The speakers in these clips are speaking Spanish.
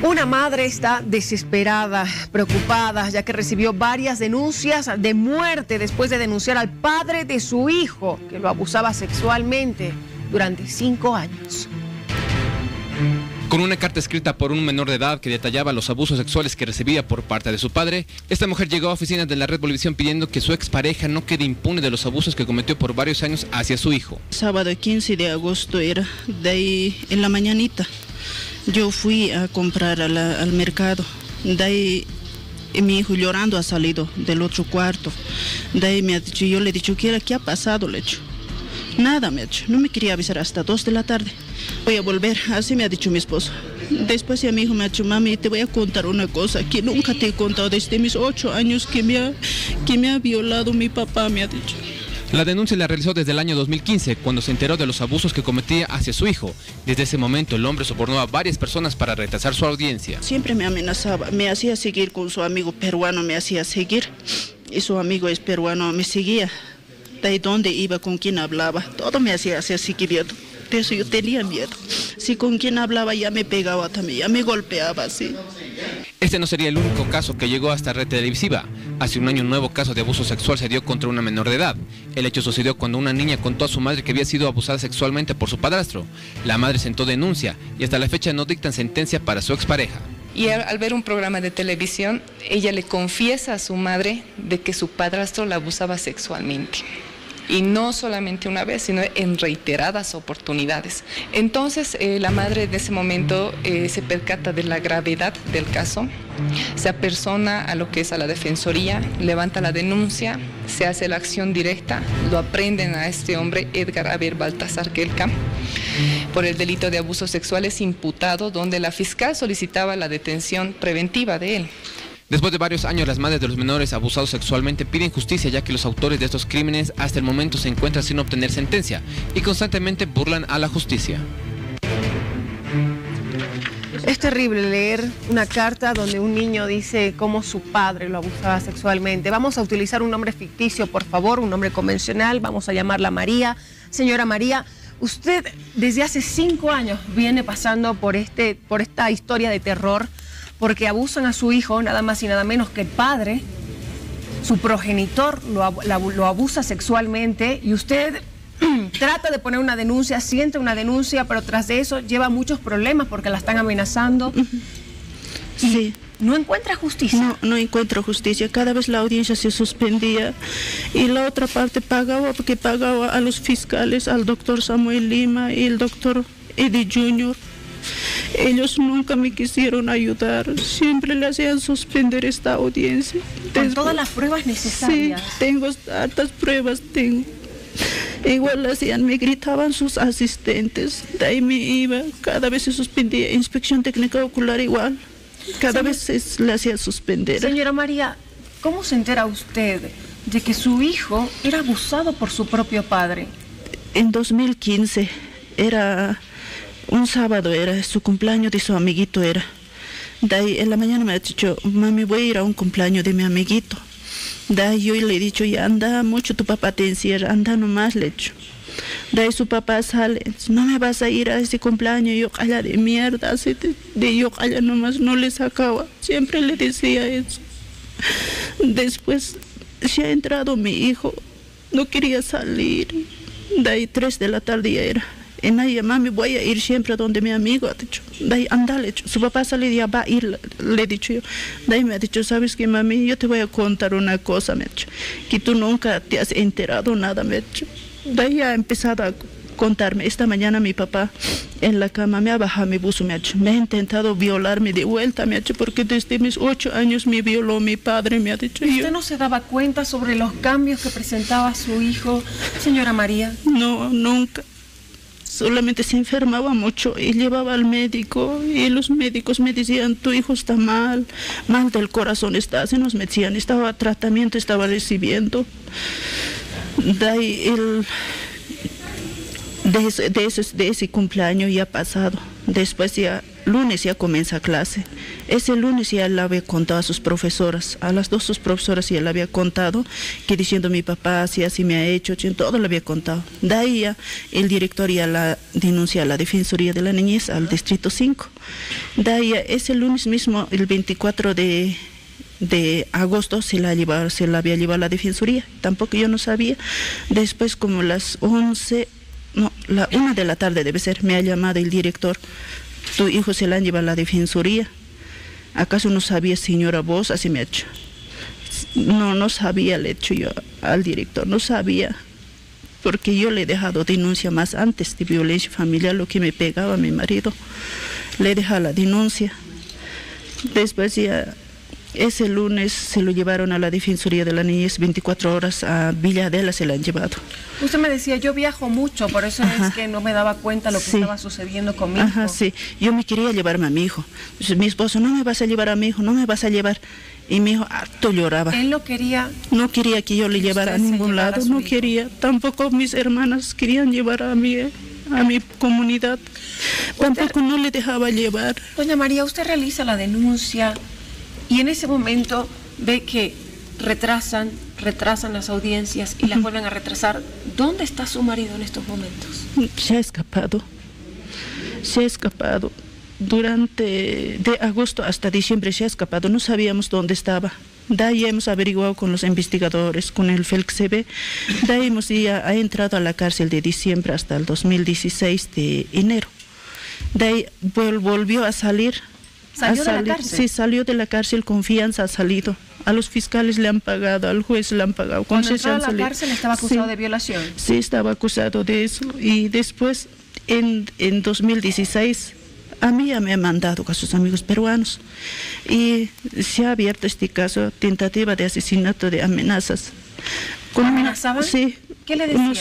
Una madre está desesperada, preocupada, ya que recibió varias denuncias de muerte después de denunciar al padre de su hijo, que lo abusaba sexualmente durante 5 años. Con una carta escrita por un menor de edad que detallaba los abusos sexuales que recibía por parte de su padre, esta mujer llegó a oficinas de la Red Bolivisión pidiendo que su expareja no quede impune de los abusos que cometió por varios años hacia su hijo. Sábado 15 de agosto era, de ahí en la mañanita. Yo fui a comprar al mercado, de ahí mi hijo llorando ha salido del otro cuarto, de ahí me ha dicho, yo le he dicho, ¿qué ha pasado? Le he dicho, nada me ha dicho, no me quería avisar hasta 2 de la tarde, voy a volver, así me ha dicho mi esposo. Después ya mi hijo me ha dicho, mami, te voy a contar una cosa que nunca te he contado desde mis 8 años que me ha violado mi papá, me ha dicho. La denuncia la realizó desde el año 2015, cuando se enteró de los abusos que cometía hacia su hijo. Desde ese momento, el hombre sobornó a varias personas para retrasar su audiencia. Siempre me amenazaba, me hacía seguir con su amigo peruano, me hacía seguir. Y su amigo es peruano, me seguía. De dónde iba, con quién hablaba, todo me hacía seguir. De eso yo tenía miedo. Si con quién hablaba ya me pegaba también, ya me golpeaba así. Este no sería el único caso que llegó hasta red televisiva. Hace un año un nuevo caso de abuso sexual se dio contra una menor de edad. El hecho sucedió cuando una niña contó a su madre que había sido abusada sexualmente por su padrastro. La madre sentó denuncia y hasta la fecha no dictan sentencia para su expareja. Y al ver un programa de televisión, ella le confiesa a su madre de que su padrastro la abusaba sexualmente. Y no solamente una vez, sino en reiteradas oportunidades. Entonces, la madre en ese momento se percata de la gravedad del caso, se apersona a lo que es a la defensoría, levanta la denuncia, se hace la acción directa, lo aprenden a este hombre, Edgar Aber Baltasar Kelka, por el delito de abusos sexuales imputado, donde la fiscal solicitaba la detención preventiva de él. Después de varios años, las madres de los menores abusados sexualmente piden justicia, ya que los autores de estos crímenes hasta el momento se encuentran sin obtener sentencia y constantemente burlan a la justicia. Es terrible leer una carta donde un niño dice cómo su padre lo abusaba sexualmente. Vamos a utilizar un nombre ficticio, por favor, un nombre convencional. Vamos a llamarla María. Señora María, usted desde hace 5 años viene pasando por esta historia de terror, porque abusan a su hijo, nada más y nada menos que el padre, su progenitor lo abusa sexualmente y usted trata de poner una denuncia, siente una denuncia, pero tras de eso lleva muchos problemas porque la están amenazando. Sí. ¿No encuentra justicia? No encuentro justicia. Cada vez la audiencia se suspendía y la otra parte pagaba, porque pagaba a los fiscales, al doctor Samuel Lima y el doctor Eddie Jr. Ellos nunca me quisieron ayudar, siempre le hacían suspender esta audiencia. Con todas las pruebas necesarias. Sí, tengo hartas pruebas, tengo. Igual hacían, me gritaban sus asistentes, de ahí me iba, cada vez se suspendía, inspección técnica ocular igual, cada vez le hacía suspender. Señora María, ¿cómo se entera usted de que su hijo era abusado por su propio padre? En 2015, era un sábado, era su cumpleaños de su amiguito era. De ahí en la mañana me ha dicho, mami, voy a ir a un cumpleaños de mi amiguito. De ahí yo le he dicho, ya anda mucho, tu papá te encierra, anda nomás, le he dicho. De ahí su papá sale, no me vas a ir a ese cumpleaños, yo calla de mierda, así de yo calla nomás, no le sacaba, siempre le decía eso. Después se ha entrado mi hijo, no quería salir, de ahí 3 de la tarde ya era. En ahí, mami, voy a ir siempre a donde mi amigo, ha dicho. De ahí, anda, le he dicho. Su papá sale y ya va a ir, le he dicho yo. De ahí me ha dicho, ¿sabes qué, mami? Yo te voy a contar una cosa, me ha dicho. Que tú nunca te has enterado nada, me ha dicho. De ahí ha empezado a contarme. Esta mañana mi papá en la cama me ha bajado mi buzo, me ha dicho. Me ha intentado violarme de vuelta, me ha dicho, porque desde mis 8 años me violó mi padre, me ha dicho. ¿Usted no se daba cuenta sobre los cambios que presentaba su hijo, señora María? No, nunca. Solamente se enfermaba mucho y llevaba al médico y los médicos me decían, tu hijo está mal del corazón está, se nos metían, estaba tratamiento, estaba recibiendo. De ahí de ese cumpleaños ya pasado, después ya lunes ya comienza clase. Ese lunes ya le había contado a sus profesoras, a las dos sus profesoras ya le había contado, que diciendo mi papá así me ha hecho, todo le había contado. De ahí ya el director ya la denuncia a la Defensoría de la Niñez, al Distrito 5. De ahí ya ese lunes mismo, el 24 de agosto, se la había llevado a la Defensoría. Tampoco yo no sabía. Después como las 11, no, la 1 de la tarde debe ser, me ha llamado el director. Tu hijo se la han llevado a la Defensoría. ¿Acaso no sabía, señora, vos? Así me ha hecho. No sabía, le he hecho yo al director, no sabía. Porque yo le he dejado denuncia más antes de violencia familiar, lo que me pegaba a mi marido. Le he dejado la denuncia. Después ya, ese lunes se lo llevaron a la Defensoría de la Niñez, 24 horas a Villa Adela se la han llevado. Usted me decía, yo viajo mucho, por eso es que no me daba cuenta lo que estaba sucediendo con mi hijo. Sí, yo me quería llevarme a mi hijo. Entonces, mi esposo, no me vas a llevar a mi hijo, no me vas a llevar. Y mi hijo harto lloraba. Él no quería. No quería que yo le llevara a ningún lado, no quería. Tampoco mis hermanas querían llevar a mi comunidad. Tampoco no le dejaba llevar. Doña María, usted realiza la denuncia y en ese momento ve que retrasan las audiencias y las vuelven a retrasar. ¿Dónde está su marido en estos momentos? Se ha escapado. De agosto hasta diciembre se ha escapado. No sabíamos dónde estaba. De ahí hemos averiguado con los investigadores, con el FELCSB. De ahí ha entrado a la cárcel de diciembre hasta el 2016 de enero. De ahí volvió a salir. ¿Salió de la cárcel? Sí, salió de la cárcel, confianza, ha salido. A los fiscales le han pagado, al juez le han pagado. Cuando entró a la cárcel estaba acusado de violación. Sí, estaba acusado de eso. Y después, en 2016, a mí ya me ha mandado a sus amigos peruanos. Y se ha abierto este caso, tentativa de asesinato de amenazas. ¿Amenazaban? Sí. ¿Qué le decían?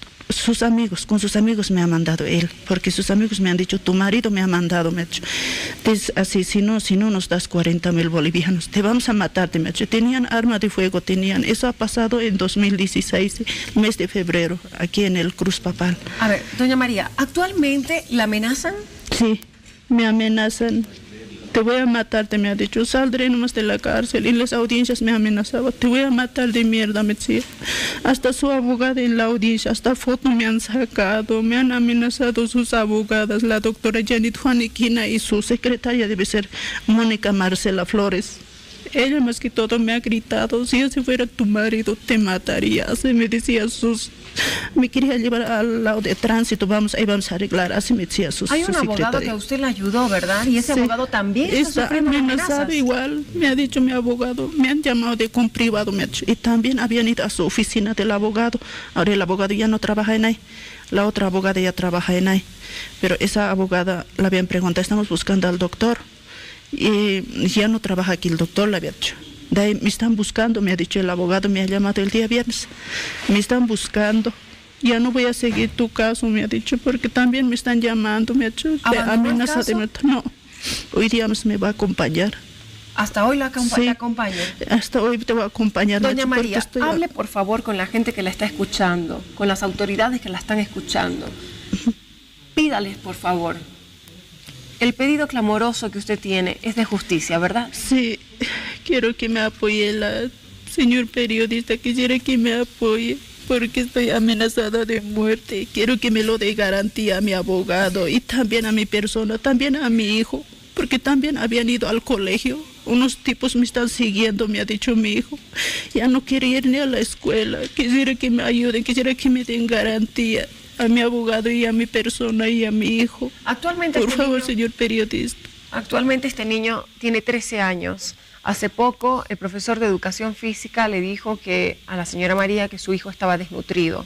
Con sus amigos me ha mandado él, porque sus amigos me han dicho, tu marido me ha mandado, me ha dicho, así, si no nos das 40.000 bolivianos, te vamos a matar, me ha dicho. Tenían arma de fuego, eso ha pasado en 2016, mes de febrero, aquí en el Cruz Papal. A ver, doña María, ¿actualmente la amenazan? Sí, me amenazan. Te voy a matar, me ha dicho, saldré nomás de la cárcel. Y las audiencias me amenazaban, te voy a matar de mierda, me decía. Hasta su abogada en la audiencia, hasta foto me han sacado, me han amenazado sus abogadas, la doctora Janet Juaniquina y su secretaria debe ser Mónica Marcela Flores. Ella más que todo me ha gritado, si ese fuera tu marido te mataría, se me decía me quería llevar al lado de tránsito, ahí vamos a arreglar, así me decía su Hay un secretaria. abogado que a usted le ayudó, ¿verdad? Y ese abogado también está amenazado igual, me ha dicho mi abogado, me han llamado con privado, me ha dicho, y también habían ido a su oficina del abogado. Ahora el abogado ya no trabaja en ahí, la otra abogada ya trabaja en ahí, pero esa abogada la habían preguntado, estamos buscando al doctor. Y ya no trabaja aquí el doctor, le había dicho. De ahí me están buscando, me ha dicho el abogado, me ha llamado el día viernes. Me están buscando. Ya no voy a seguir tu caso, me ha dicho, porque también me están llamando, me ha dicho. Amenaza de muerte. No, hoy día me va a acompañar. ¿Hasta hoy la acompaña? Hasta hoy te voy a acompañar. Doña María, hable por favor con la gente que la está escuchando, con las autoridades que la están escuchando. Pídales, por favor. El pedido clamoroso que usted tiene es de justicia, ¿verdad? Sí, quiero que me apoye señor periodista, quisiera que me apoye porque estoy amenazada de muerte. Quiero que me lo dé garantía a mi abogado y también a mi persona, también a mi hijo, porque también habían ido al colegio. Unos tipos me están siguiendo, me ha dicho mi hijo. Ya no quiere ir ni a la escuela. Quisiera que me ayuden, quisiera que me den garantía a mi abogado y a mi persona y a mi hijo. Actualmente por favor, señor periodista. Actualmente este niño tiene 13 años. Hace poco el profesor de educación física le dijo a la señora María que su hijo estaba desnutrido.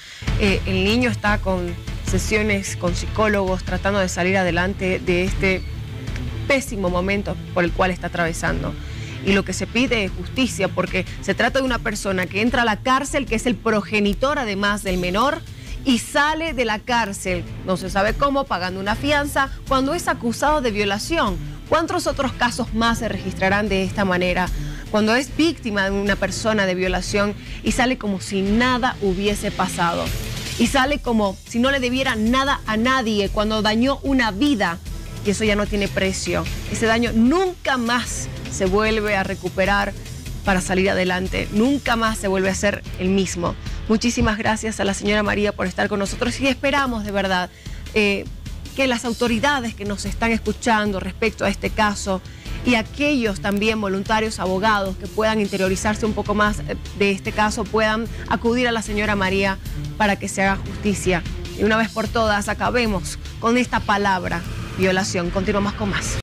El niño está con sesiones con psicólogos tratando de salir adelante de este pésimo momento por el cual está atravesando. Y lo que se pide es justicia porque se trata de una persona que entra a la cárcel, que es el progenitor además del menor, y sale de la cárcel, no se sabe cómo, pagando una fianza, cuando es acusado de violación. ¿Cuántos otros casos más se registrarán de esta manera? Cuando es víctima de una persona de violación y sale como si nada hubiese pasado. Y sale como si no le debiera nada a nadie, cuando dañó una vida y eso ya no tiene precio. Ese daño nunca más se vuelve a recuperar para salir adelante, nunca más se vuelve a ser el mismo. Muchísimas gracias a la señora María por estar con nosotros y esperamos de verdad que las autoridades que nos están escuchando respecto a este caso y aquellos también voluntarios abogados que puedan interiorizarse un poco más de este caso puedan acudir a la señora María para que se haga justicia. Y una vez por todas acabemos con esta palabra, violación. Continuamos con más.